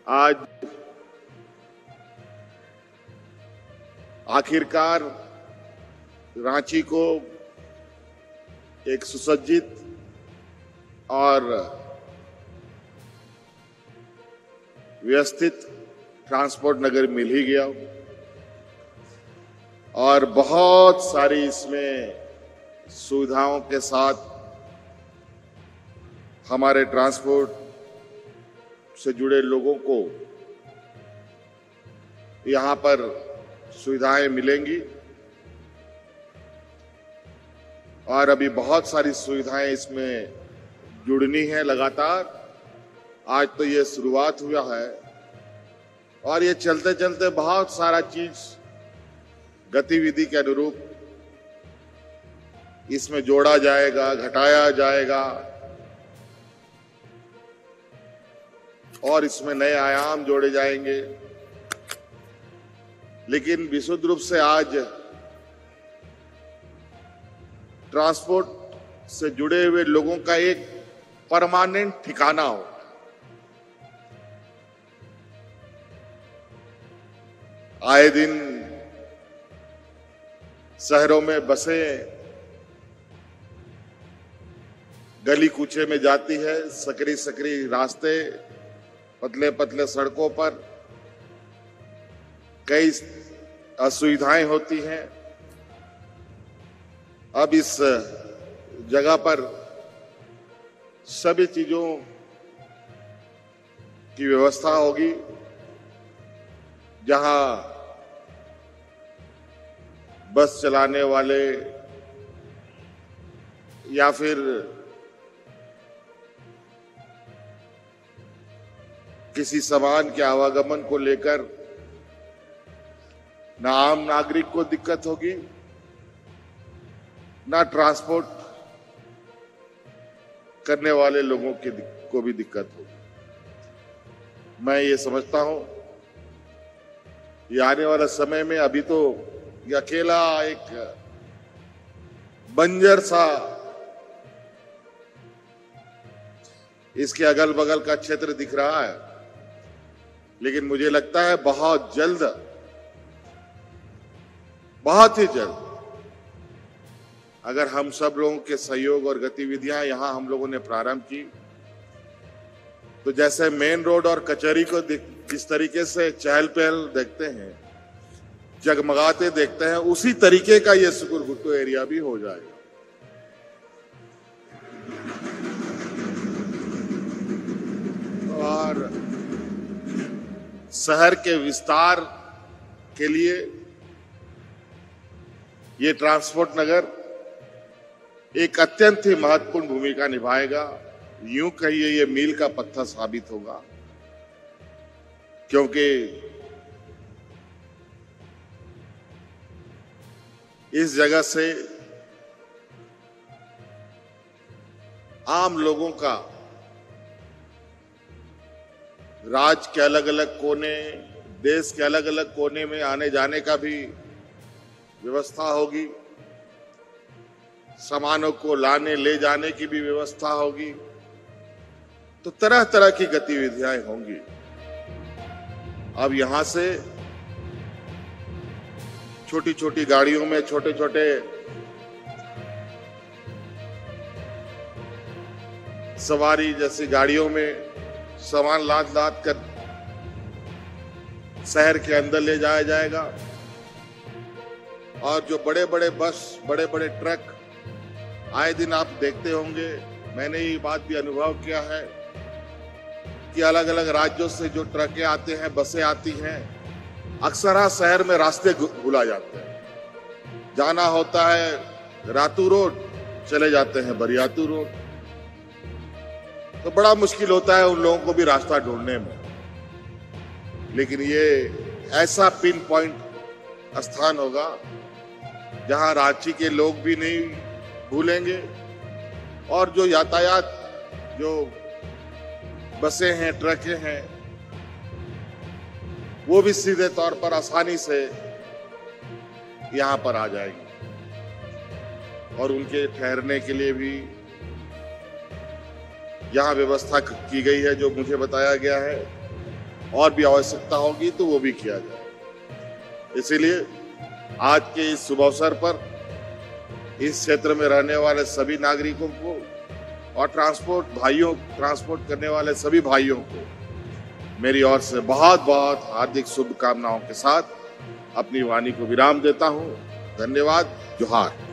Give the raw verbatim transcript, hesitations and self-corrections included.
आज आखिरकार रांची को एक सुसज्जित और व्यवस्थित ट्रांसपोर्ट नगर मिल ही गया और बहुत सारी इसमें सुविधाओं के साथ हमारे ट्रांसपोर्ट से जुड़े लोगों को यहां पर सुविधाएं मिलेंगी और अभी बहुत सारी सुविधाएं इसमें जुड़नी है लगातार। आज तो ये शुरुआत हुआ है और ये चलते चलते बहुत सारा चीज गतिविधि के अनुरूप इसमें जोड़ा जाएगा, घटाया जाएगा और इसमें नए आयाम जोड़े जाएंगे। लेकिन विशुद्ध रूप से आज ट्रांसपोर्ट से जुड़े हुए लोगों का एक परमानेंट ठिकाना हो। आए दिन शहरों में बसें गली कूचे में जाती है, सकरी सकरी रास्ते, पतले पतले सड़कों पर कई असुविधाएं होती हैं। अब इस जगह पर सभी चीजों की व्यवस्था होगी, जहां बस चलाने वाले या फिर किसी सामान के आवागमन को लेकर ना आम नागरिक को दिक्कत होगी, ना ट्रांसपोर्ट करने वाले लोगों के को भी दिक्कत होगी। मैं ये समझता हूं ये आने वाला समय में, अभी तो ये अकेला एक बंजर सा इसके अगल बगल का क्षेत्र दिख रहा है, लेकिन मुझे लगता है बहुत जल्द, बहुत ही जल्द अगर हम सब लोगों के सहयोग और गतिविधियां यहां हम लोगों ने प्रारंभ की, तो जैसे मेन रोड और कचहरी को किस तरीके से चहल पहल देखते हैं, जगमगाते देखते हैं, उसी तरीके का ये सुकुरगुट्टू एरिया भी हो जाएगा। और शहर के विस्तार के लिए ये ट्रांसपोर्ट नगर एक अत्यंत ही महत्वपूर्ण भूमिका निभाएगा। यूं कहिए ये मील का पत्थर साबित होगा, क्योंकि इस जगह से आम लोगों का राज्य के अलग अलग कोने, देश के अलग अलग कोने में आने जाने का भी व्यवस्था होगी, सामानों को लाने ले जाने की भी व्यवस्था होगी। तो तरह तरह की गतिविधियां होंगी। अब यहां से छोटी छोटी गाड़ियों में, छोटे छोटे सवारी जैसी गाड़ियों में सामान लाद लाद कर शहर के अंदर ले जाया जाएगा और जो बड़े बड़े बस, बड़े बड़े ट्रक आए दिन आप देखते होंगे, मैंने ये बात भी अनुभव किया है कि अलग अलग राज्यों से जो ट्रकें आते हैं, बसें आती हैं, अक्सर शहर में रास्ते भुला जाते हैं। जाना होता है रातू रोड, चले जाते हैं बरियातू रोड, तो बड़ा मुश्किल होता है उन लोगों को भी रास्ता ढूंढने में। लेकिन ये ऐसा पिन पॉइंट स्थान होगा जहां रांची के लोग भी नहीं भूलेंगे और जो यातायात, जो बसें हैं, ट्रकें हैं, वो भी सीधे तौर पर आसानी से यहां पर आ जाएगी और उनके ठहरने के लिए भी यहाँ व्यवस्था की गई है, जो मुझे बताया गया है। और भी आवश्यकता होगी तो वो भी किया जाए। इसीलिए आज के इस शुभ अवसर पर इस क्षेत्र में रहने वाले सभी नागरिकों को और ट्रांसपोर्ट भाइयों ट्रांसपोर्ट करने वाले सभी भाइयों को मेरी ओर से बहुत बहुत हार्दिक शुभकामनाओं के साथ अपनी वाणी को विराम देता हूं। धन्यवाद। जोहार।